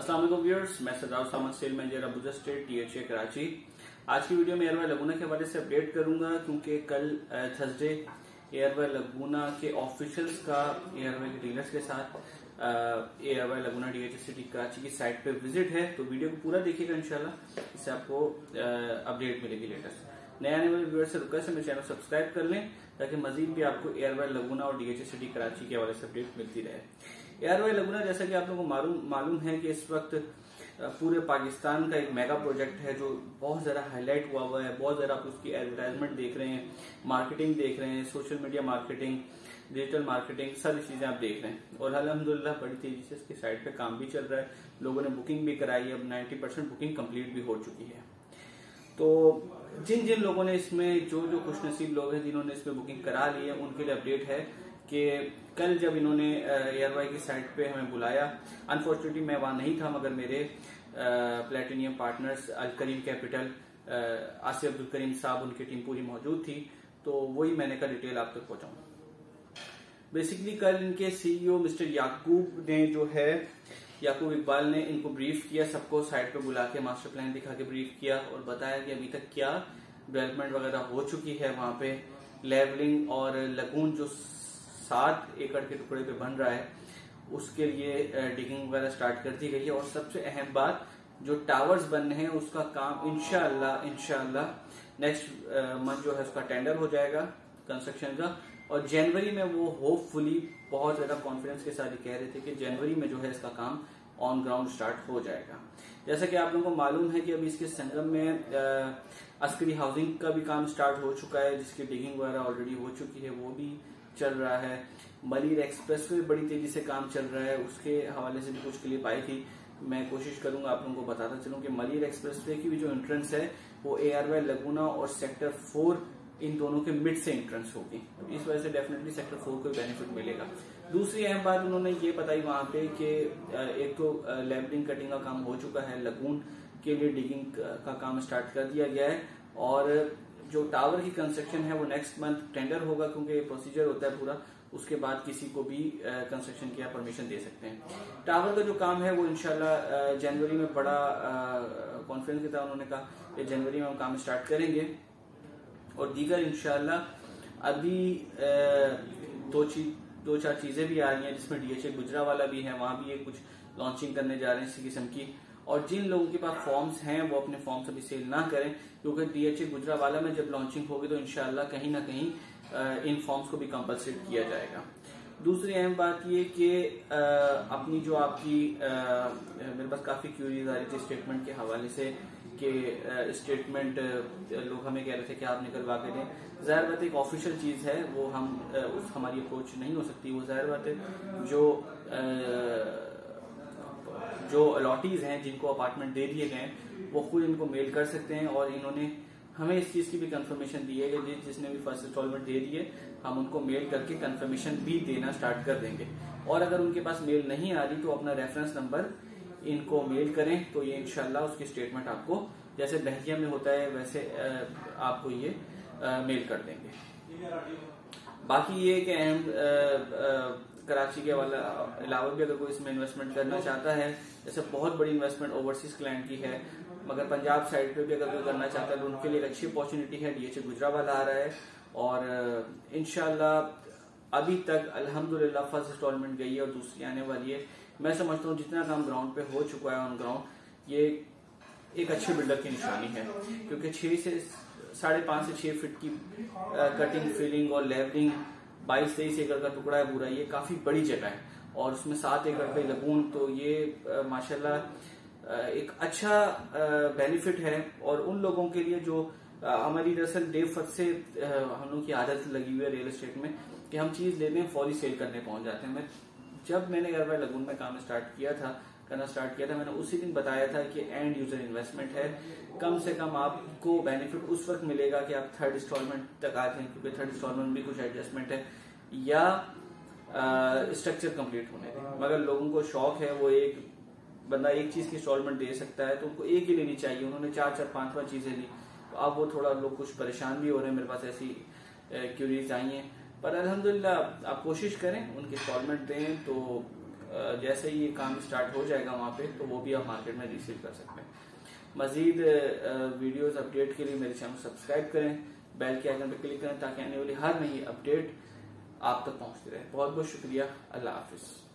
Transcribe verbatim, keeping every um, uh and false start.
अस्सलाम वालेकुम व्यूअर्स, मैं सरदार सामान सेल मैनेजर अबूजा स्टेट टीएचए कराची। आज की वीडियो में एयरवे लगुना के हवाले से अपडेट करूंगा क्योंकि कल थर्सडे एयरवे लगुना के ऑफिशियल्स का एयरवे के डीलर्स के साथ Airway Laguna DHA City Karachi की साइट पे विजिट है। तो वीडियो को पूरा देखिएगा, इंशाल्लाह इससे आपको अपडेट मिलेगी लेटेस्ट। नए आने वाले व्यूअर्स से रिक्वेस्ट है मेरे चैनल सब्सक्राइब कर लें ताकि मजीद भी आपको एयरवे लगुना और डीएचए सिटी कराची के हवाले से अपडेट मिलती रहे। एयरवे लगुना जैसा कि आप लोगों को मालूम मालूम है कि इस वक्त पूरे पाकिस्तान का एक मेगा प्रोजेक्ट है जो बहुत ज्यादा हाईलाइट हुआ हुआ है। बहुत ज्यादा आप उसकी एडवर्टाइजमेंट देख रहे हैं, मार्केटिंग देख रहे हैं, social media marketing, digital marketing, सारी चीजें आप देख रहे हैं। और अल्हम्दुलिल्लाह बड़ी तेजी से इसकी साइट पे काम भी चल रहा है। लोगों ने बुकिंग भी कराई है, अब नाइन्टी परसेंट बुकिंग कंप्लीट भी हो चुकी है। तो जिन जिन लोगों ने इसमें, जो जो खुशनसीब लोग हैं जिन्होंने इसमें बुकिंग करा ली है, उनके लिए अपडेट है कि कल जब इन्होंने एयरवाई की साइट पे हमें बुलाया, अनफॉर्चुनेटली मैं वहां नहीं था, मगर मेरे platinum partners Al Karim Capital, Asif Abdul Karim sahab, उनकी टीम पूरी मौजूद थी। तो वही मैंने कल डिटेल आप तक पहुंचाऊंगा। बेसिकली कल इनके सीईओ मिस्टर याकूब ने जो है याकूब इकबाल ने इनको ब्रीफ किया, सबको साइट पे बुला के मास्टर प्लान दिखा के ब्रीफ किया और बताया कि अभी तक क्या डेवलपमेंट वगैरह हो चुकी है। वहां पे लेवलिंग और लगून जो सात एकड़ के टुकड़े पे बन रहा है उसके लिए डिगिंग वगैरह स्टार्ट कर दी गई है। और सबसे अहम बात, जो टावर्स बनने हैं उसका काम इंशाअल्लाह इंशाअल्लाह नेक्स्ट मंथ जो है उसका टेंडर हो जाएगा कंस्ट्रक्शन का। और जनवरी में वो होपफुली बहुत ज्यादा कॉन्फिडेंस के साथ ही कह रहे थे कि जनवरी में जो है इसका काम ऑन ग्राउंड स्टार्ट हो जाएगा। जैसा कि आप लोगों को मालूम है कि अभी इसके संगम में अस्करी हाउसिंग का भी काम स्टार्ट हो चुका है, जिसकी डिगिंग वगैरह ऑलरेडी हो चुकी है, वो भी चल रहा है। मलिर एक्सप्रेस पे बड़ी तेजी से काम चल रहा है, उसके हवाले से भी कुछ क्लिप आई थी। मैं कोशिश करूंगा आप लोगों को बताता चलूं कि मलिर एक्सप्रेस वे की भी जो एंट्रेंस है वो एयरवे लगुना और सेक्टर फोर, इन दोनों के मिड से एंट्रेंस होगी। इस वजह से डेफिनेटली सेक्टर फोर को बेनिफिट मिलेगा। दूसरी अहम बात उन्होंने ये बताई वहां पे कि एक तो लेवलिंग कटिंग का काम हो चुका है, लगून के लिए डिगिंग का काम स्टार्ट कर दिया गया है। और जो टावर की कंस्ट्रक्शन है वो नेक्स्ट मंथ टेंडर होगा, क्योंकि प्रोसीजर होता है पूरा, उसके बाद किसी को भी कंस्ट्रक्शन की परमिशन दे सकते हैं। टावर का जो काम है वो इंशाल्लाह जनवरी में, बड़ा कॉन्फ्रेंस के तहत उन्होंने कहा कि जनवरी में हम काम स्टार्ट करेंगे। और दीगर इंशाल्लाह अभी दो चीज दो चार चीजें भी आ रही हैं, जिसमें डीएचए गुजरावाला भी है, वहां भी ये कुछ लॉन्चिंग करने जा रहे हैं इसी किस्म की। और जिन लोगों के पास फॉर्म्स हैं वो अपने फॉर्म्स अभी सेल ना करें, क्योंकि डीएचए गुजरावाला में जब लॉन्चिंग होगी तो इंशाल्लाह कहीं ना कहीं इन फॉर्म्स को भी कंपलसरी किया जाएगा। दूसरी अहम बात ये कि अपनी जो आपकी आ, मेरे पास काफी क्यूरीज आ रही थी स्टेटमेंट के हवाले से कि स्टेटमेंट लोग हमें कह रहे थे कि आप निकलवा के दें। जाहिर बात एक ऑफिशियल चीज है, वो हम उस हमारी अप्रोच नहीं हो सकती। वो जाहिर बात है जो आ, जो अलॉटीज हैं जिनको अपार्टमेंट दे दिए गए वो खुद इनको मेल कर सकते हैं। और इन्होंने हमें इस चीज की भी कंफर्मेशन दी है कि जिसने भी फर्स्ट इंस्टॉलमेंट दे दिए हम उनको मेल करके कंफर्मेशन भी देना स्टार्ट कर देंगे। और अगर उनके पास मेल नहीं आ रही तो अपना रेफरेंस नंबर इनको मेल करें, तो ये इंशाल्लाह उसकी स्टेटमेंट आपको जैसे बहरिया में होता है वैसे आपको ये मेल कर देंगे। बाकी ये कि अहम कराची के अलावा भी अगर कोई इसमें इन्वेस्टमेंट करना चाहता है, जैसे बहुत बड़ी इन्वेस्टमेंट ओवरसीज क्लाइंट की है, मगर पंजाब साइड पे भी अगर कोई करना चाहता है तो उनके लिए एक अच्छी अपॉर्चुनिटी है। डीएचए गुजरावाला आ रहा है और इंशाल्लाह अभी तक अल्हम्दुलिल्लाह फर्स्ट इंस्टॉलमेंट गई है और दूसरी आने वाली है। मैं समझता हूँ जितना काम ग्राउंड पे हो चुका है ऑन ग्राउंड, ये एक अच्छे बिल्डर की निशानी है, क्योंकि छह से साढ़े पांच से छह फीट की कटिंग, फिलिंग और लेवलिंग, बाईस तेईस एकड़ का टुकड़ा है पूरा, ये काफी बड़ी जगह है और उसमें सात एकड़ पे लगून, तो ये माशाल्लाह एक अच्छा बेनिफिट है। और उन लोगों के लिए जो हमारी दरअसल डेफत से हम लोग की आदत लगी हुई है रियल एस्टेट में कि हम चीज लेते हैं फौरी सेल करने पहुंच जाते हैं। मैं जब मैंने एयरवे लगून में काम स्टार्ट किया था करना स्टार्ट किया था मैंने उसी दिन बताया था कि एंड यूजर इन्वेस्टमेंट है, कम से कम आपको बेनिफिट उस वक्त मिलेगा कि आप थर्ड इंस्टॉलमेंट तक आ जाएं, क्योंकि थर्ड इंस्टॉलमेंट में भी कुछ एडजस्टमेंट है या स्ट्रक्चर कंप्लीट होने दें। मगर लोगों को शौक है, वो एक बंदा एक चीज की इंस्टॉलमेंट दे सकता है तो उनको एक ही लेनी चाहिए, उन्होंने चार चार पांच पांच चीजें ली, तो अब वो थोड़ा लोग कुछ परेशान भी हो रहे हैं। मेरे पास ऐसी क्यूरीज आई हैं, पर अल्हम्दुलिल्लाह आप कोशिश करें उनकी इंस्टॉलमेंट दें तो जैसे ही ये काम स्टार्ट हो जाएगा वहां पे, तो वो भी आप मार्केट में रिसीव कर सकते हैं। मजीद वीडियोस अपडेट के लिए मेरे चैनल को सब्सक्राइब करें, बेल के आइकन पर क्लिक करें ताकि आने वाली हर नई अपडेट आप तक पहुंचती रहे। बहुत बहुत शुक्रिया। अल्लाह हाफिज।